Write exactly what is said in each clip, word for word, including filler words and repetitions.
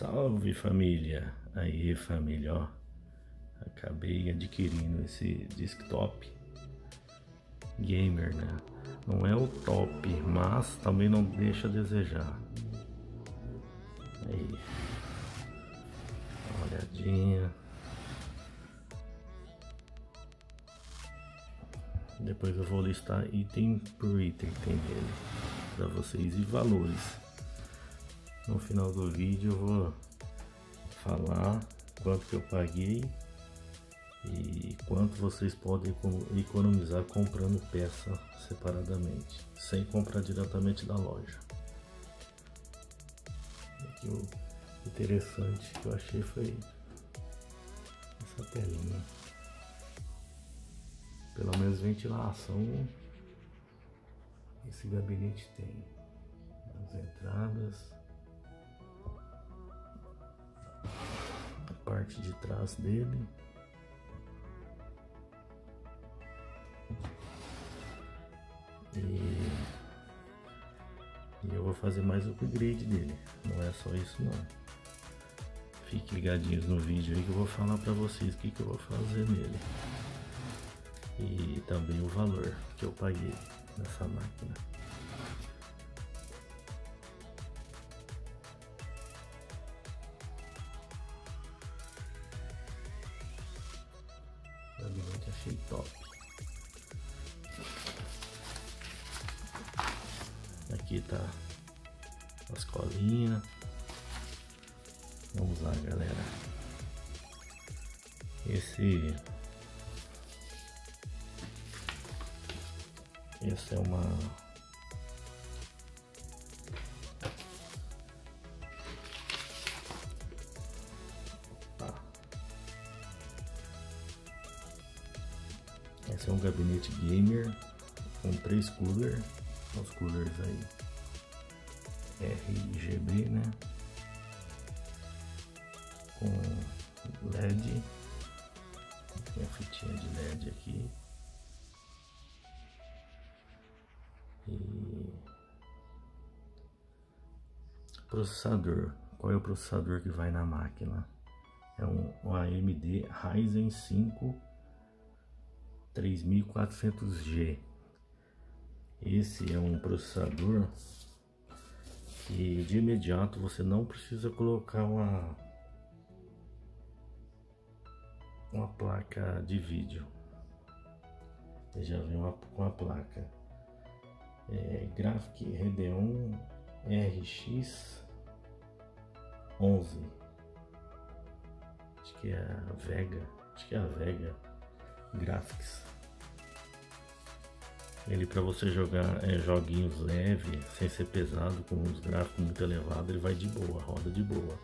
Salve família! Aí família, ó, acabei adquirindo esse desktop gamer, né? Não é o top, mas também não deixa a desejar. Aí, dá uma olhadinha. Depois eu vou listar item por item que tem dele para vocês e valores. No final do vídeo eu vou falar quanto que eu paguei e quanto vocês podem economizar comprando peça separadamente, sem comprar diretamente da loja. Aqui o interessante que eu achei foi essa telinha. Pelo menos ventilação esse gabinete tem. As entradas, a parte de trás dele, e, e eu vou fazer mais upgrade dele. Não é só isso não. Fiquem ligadinhos no vídeo aí que eu vou falar pra vocês o que, que eu vou fazer nele. E também o valor que eu paguei nessa máquina. O gabinete achei top. Aqui tá as colinhas. Vamos lá, galera. Esse Essa é uma ah. Esse é um gabinete gamer com três coolers, os coolers aí R G B, né? Com L E D, tem a fitinha de L E D aqui. E processador, qual é o processador que vai na máquina? É um, um A M D Ryzen cinco três mil e quatrocentos G. Esse é um processador que de imediato você não precisa colocar uma uma placa de vídeo. Ele já vem uma, com a placa. É, Graphic Radeon R X onze, acho que é a Vega, acho que é a Vega Graphics. Ele, para você jogar é, joguinhos leves, sem ser pesado, com uns gráficos muito elevados, ele vai de boa, roda de boa.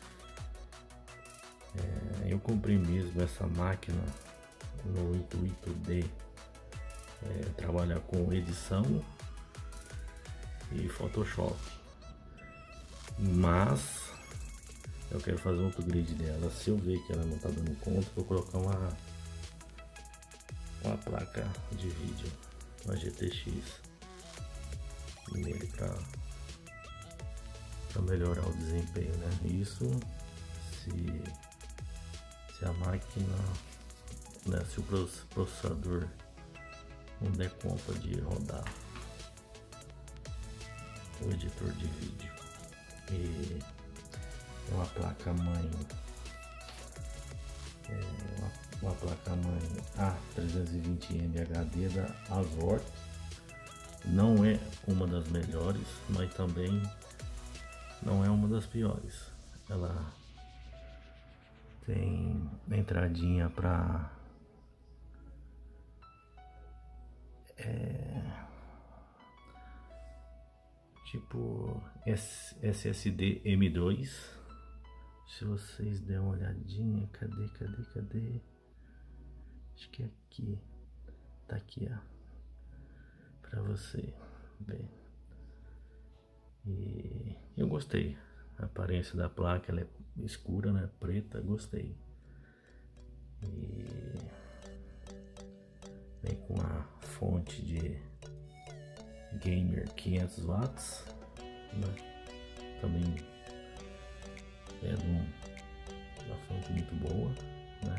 É, eu comprei mesmo essa máquina no intuito de é, trabalhar com edição e Photoshop, mas eu quero fazer um upgrade dela. Se eu ver que ela não tá dando conta, vou colocar uma uma placa de vídeo, uma G T X nele para para melhorar o desempenho, né? Isso se se a máquina, né, se o processador não der conta de rodar o editor de vídeo. E uma placa mãe, é uma, uma placa mãe A trezentos e vinte M H D da Azor. Não é uma das melhores, mas também não é uma das piores. Ela tem entradinha para é, tipo S S D M dois. Se vocês derem uma olhadinha, cadê, cadê, cadê? Acho que é aqui, tá aqui, ó, pra você ver. E eu gostei, a aparência da placa, ela é escura, né, preta, gostei. E vem com a fonte de gamer quinhentos watts, né? Também é de um, uma fonte muito boa, né?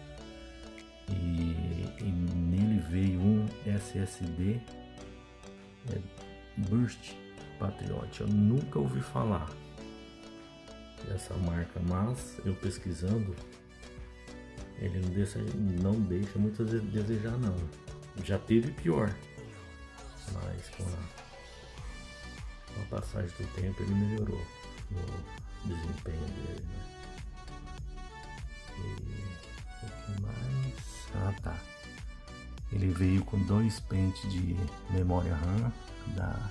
E, e nele veio um S S D é, Burst Patriot. Eu nunca ouvi falar dessa marca, mas eu pesquisando, ele não deixa, não deixa muito a desejar não. Já teve pior, mas com a, com a passagem do tempo ele melhorou no desempenho dele, né? E o que mais? Ah tá, ele veio com dois pentes de memória RAM da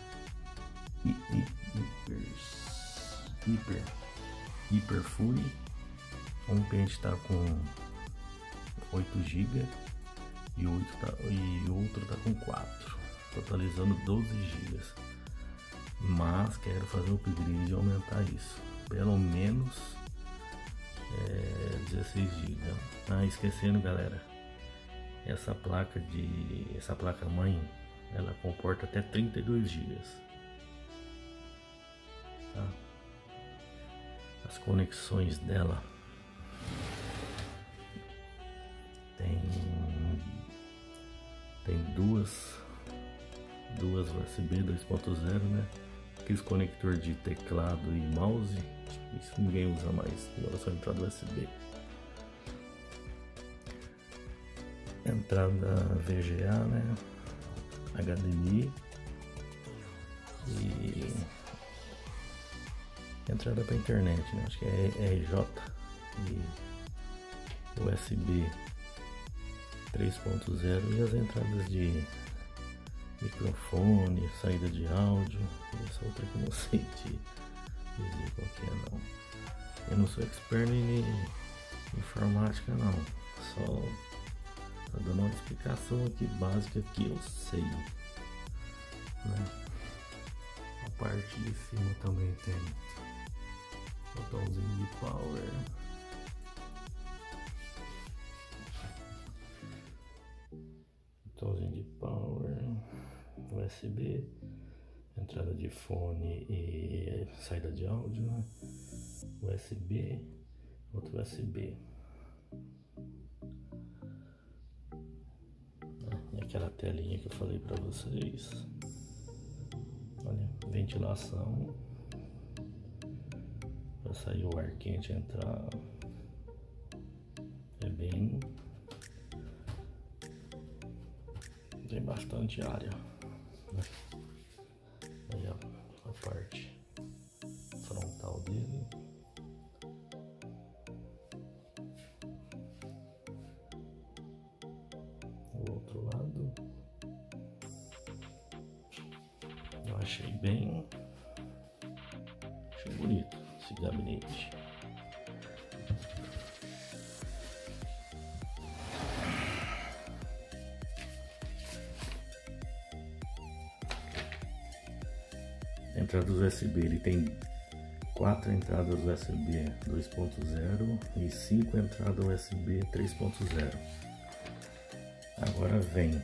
Hyper Hyper Hyper Fury. Um pente está com oito gigas e, tá, e outro está com quatro, totalizando doze gigas. Mas quero fazer o upgrade e aumentar isso, pelo menos é, dezesseis gigas. Ah, esquecendo, galera, essa placa de essa placa mãe, ela comporta até trinta e dois gigas. Tá? As conexões dela tem tem duas duas U S B dois ponto zero, né? Aqueles conector de teclado e mouse, isso ninguém usa mais, agora só entrada U S B. Entrada V G A, né? H D M I e entrada para internet, né? Acho que é R J e U S B três ponto zero e as entradas de microfone, saída de áudio. Essa outra que eu não sei te dizer qual que é não. Eu não sou expert em informática não, só tô dando uma explicação aqui básica que eu sei, né? A parte de cima também tem botãozinho de power, botãozinho de power, U S B, entrada de fone e saída de áudio, né? U S B, outro U S B. E aquela telinha que eu falei para vocês. Olha, ventilação para sair o ar quente, entrar. É bem, tem bastante área, né? Aí ó, a parte frontal dele. O outro lado eu achei bem, achei bonito esse gabinete. Entradas U S B, ele tem quatro entradas U S B dois ponto zero e cinco entradas U S B três ponto zero. Agora vem,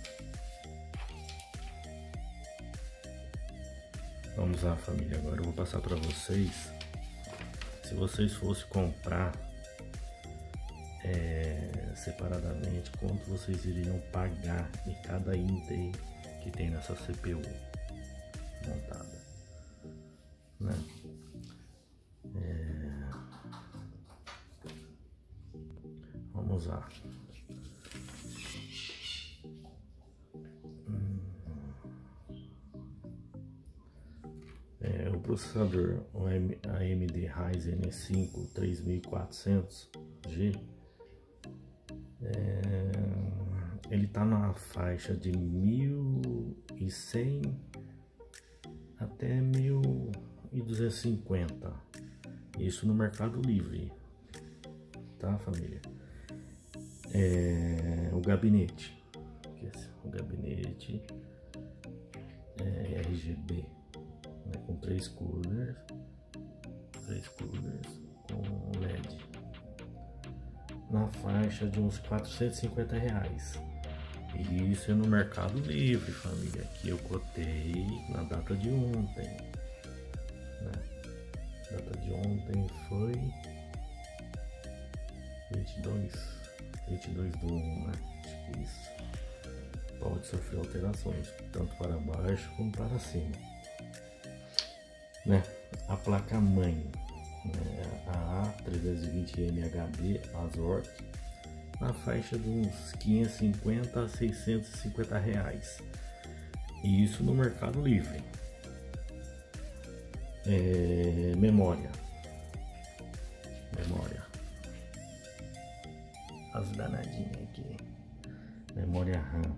vamos lá família, agora eu vou passar para vocês, se vocês fossem comprar é, separadamente, quanto vocês iriam pagar em cada item que tem nessa C P U montada, né? É... Vamos lá. Hum. É, o processador o A M D Ryzen cinco três mil e quatrocentos G, é, ele tá na faixa de mil e cem até mil e duzentos e cinquenta, isso no Mercado Livre, tá família? É, o gabinete, o gabinete é R G B, né, com três coolers, três coolers com L E D, na faixa de uns quatrocentos e cinquenta reais. E isso é no Mercado Livre, família, que eu cotei na data de ontem, né? data de ontem foi vinte e dois, vinte e dois do um, né? Acho que isso. Pode sofrer alterações, tanto para baixo como para cima, né? A placa mãe, né? A A trezentos e vinte M H B Azor, na faixa de uns quinhentos e cinquenta a seiscentos e cinquenta reais, e isso no Mercado Livre. É, memória, memória, as danadinhas aqui, memória RAM.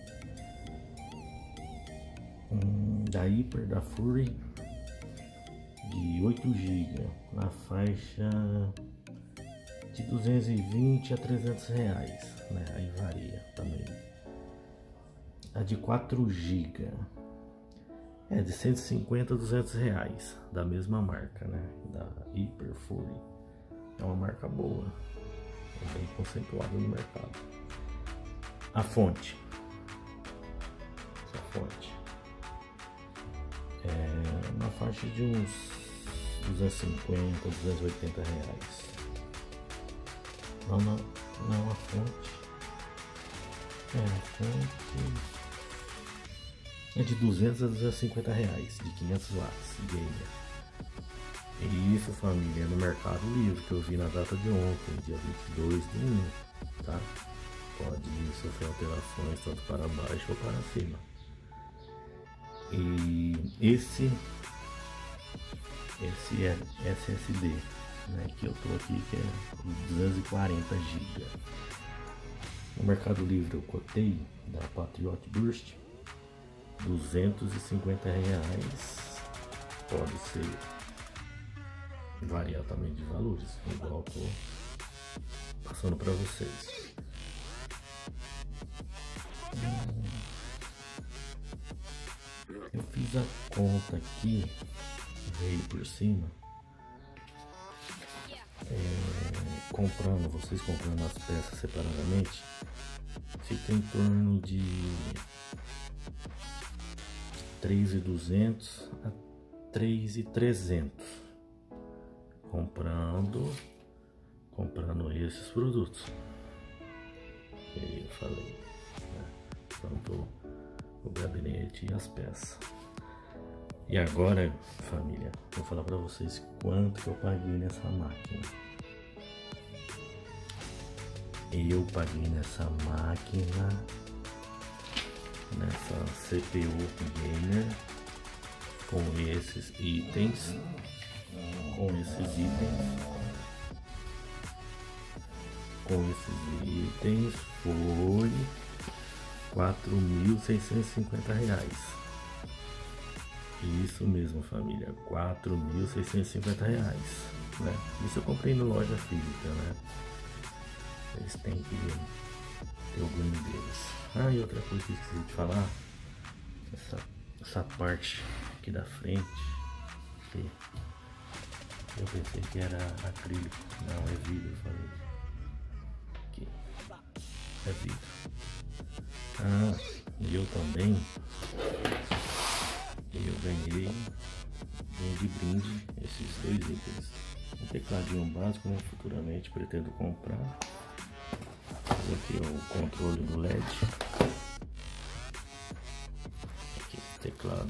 Hum, da Hyper, da Fury, de oito gigas, na faixa de duzentos e vinte a trezentos reais, né? Aí varia também. A de quatro gigas é de cento e cinquenta a duzentos reais, da mesma marca, né? Da Hyper Fury. É uma marca boa, é bem conceituada no mercado. A fonte, essa fonte é na faixa de uns duzentos e cinquenta, duzentos e oitenta reais. Não, não, não, a fonte é a fonte é de duzentos a duzentos e cinquenta reais, de quinhentos watts gamer. E isso, família, é no Mercado Livre, que eu vi na data de ontem, dia vinte e dois do um, tá? Pode sofrer alterações tanto para baixo ou para cima. E esse esse é S S D, né, que eu tô aqui, que é duzentos e quarenta gigas. No Mercado Livre eu cotei da Patriot Burst duzentos e cinquenta reais. Pode ser variar também de valores, igual eu tô passando para vocês. Eu fiz a conta aqui, veio por cima, é, comprando, vocês comprando as peças separadamente, fica em torno de três mil e duzentos a três mil e trezentos comprando comprando esses produtos que eu falei, né? Tanto o gabinete e as peças. E agora, família, vou falar para vocês quanto que eu paguei nessa máquina. Eu paguei nessa máquina, nessa C P U gamer, com esses itens, com esses itens, com esses itens, foi quatro mil seiscentos e cinquenta reais. Isso mesmo, família, quatro mil seiscentos e cinquenta reais, né? Isso eu comprei na loja física, né? Eles têm que ter o ganho deles. Ah, e outra coisa que eu esqueci de falar, essa, essa parte aqui da frente, que eu pensei que era acrílico, não, é vidro, família. Aqui, é vidro. Ah, e eu também, eu ganhei, ganhei de brinde esses dois itens. Um tecladinho básico, né? Futuramente pretendo comprar. Esse aqui é o controle do L E D. Aqui, teclado,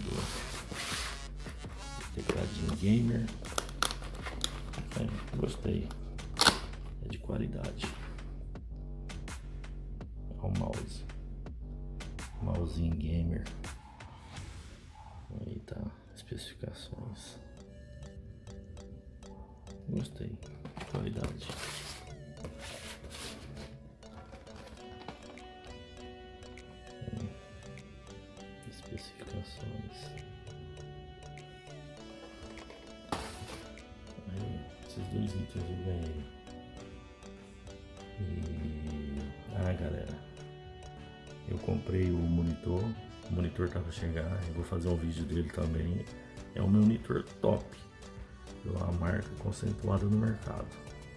tecladinho gamer. É, gostei, é de qualidade. Olha o mouse, mousinho gamer. Aí tá, especificações. Gostei, qualidade. É, especificações. Aí, esses dois itens eu ganhei. E... Ah, galera, eu comprei o monitor. O monitor tá para chegar, eu vou fazer um vídeo dele também. É um monitor top, de uma marca conceituada no mercado.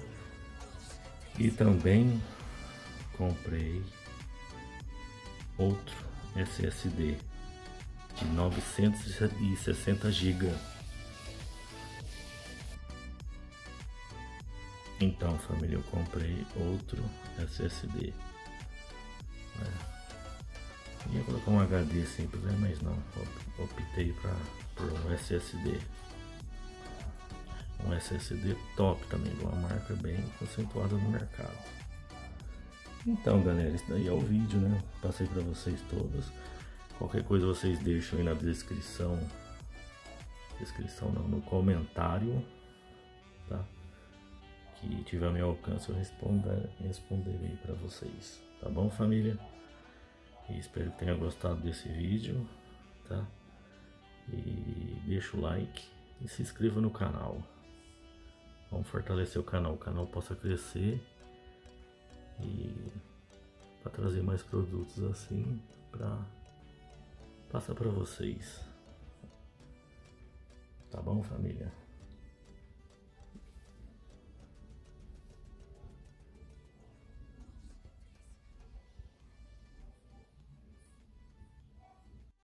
E também comprei outro S S D de novecentos e sessenta gigas. Então, família, eu comprei outro S S D. É. Ia colocar um H D simples, né? Mas não, optei pra, por um S S D. Um S S D top também, de uma marca bem conceituada no mercado. Então, galera, esse daí é o vídeo, né? Passei para vocês todos. Qualquer coisa vocês deixam aí na descrição. Descrição não, no comentário, tá? Que tiver ao meu alcance eu responda, responderei para vocês, tá bom, família? E espero que tenha gostado desse vídeo, tá? E deixa o like e se inscreva no canal. Vamos fortalecer o canal, o canal possa crescer e para trazer mais produtos assim para passar para vocês. Tá bom, família?